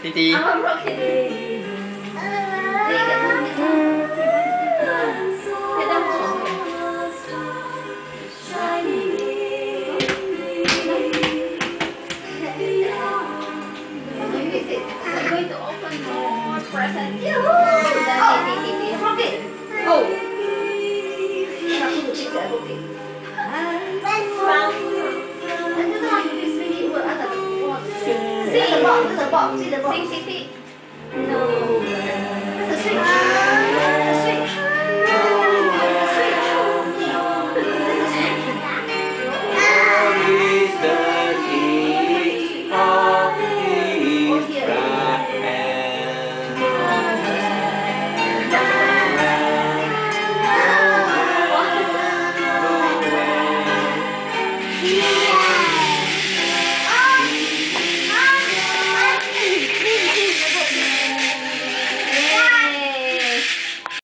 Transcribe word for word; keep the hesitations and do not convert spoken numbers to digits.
Tí tí. I'm a rocket. Đây cái thằng này. Cái đang sống kìa. I'm going to open more presents. Oh, rocket. Oh. Aku lucu sih aku sih. Anh cứ nói cái suy nghĩ vừa ăn là sing, sing, sing, sing, sing.